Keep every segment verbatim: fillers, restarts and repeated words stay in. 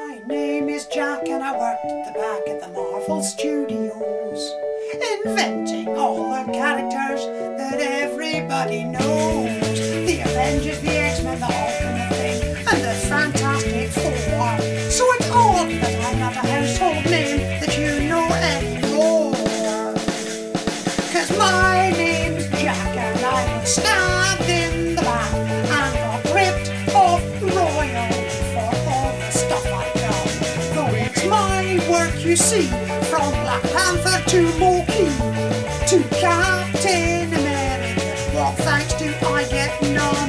My name is Jack and I worked at the back of the Marvel Studios, inventing all the characters that everybody knows. The Avengers, the X-Men, the Hulk and the Thing, and the Fantastic Four. So it's odd that I'm not a household name that you know anymore. Cause my name's Jack and I was stabbed in the back and got ripped off royally for all the stuff I've done. Though it's my work, you see, from Black Panther to Loki to Captain America, what thanks do I get none?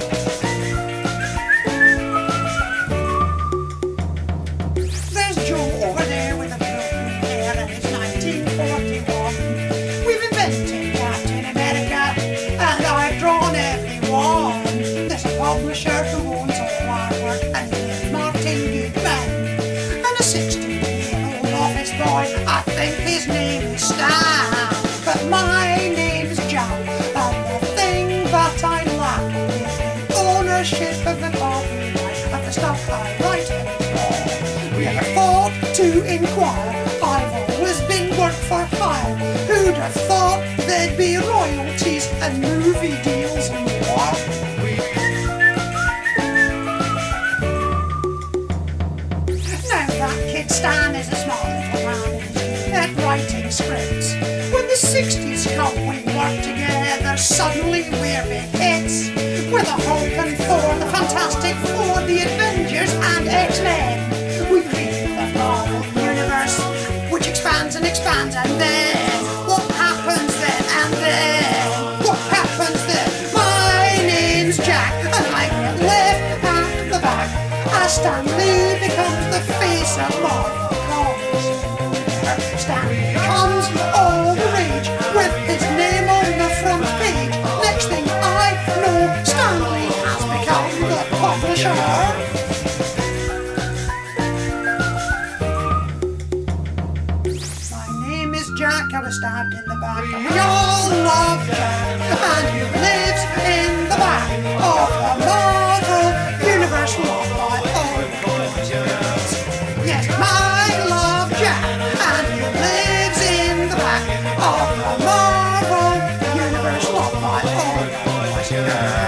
There's Joe over there with a blue hair and it's nineteen forty-one. We've invented Captain America and I've drawn everyone. There's a publisher who owns all our work and his name's Martin Goodman. And a sixteen-year-old office boy, I think his name is Stan. But my name's Jack, and the thing that I lack is the ownership of the copyright of the stuff I write and draw. We never thought to inquire, I've always been work for hire. Who'd have thought there'd be royalties and movie deals and more? Now that kid Stan is a small little man and he's good at writing scripts. When the sixties come we work together, suddenly we're big hits. With the Hulk and Thor, the Fantastic Four, the Avengers and X-Men. We create the Marvel Universe, which expands and expands, and then what happens then? And then what happens then? My name's Jack and I get left at the back as Stan Lee becomes the face of Marvel Comics. Stan Lee becomes all the rage with his name on the front page. Next thing I know, Stan Lee has become the publisher. My name is Jack, I was stabbed in the back, and we all love Jack, and he lives in the back of the Marvel Universe, loved by all girls. Yes, I love Jack, and he lives in the back of the Marvel Universe, loved by all boys and girls.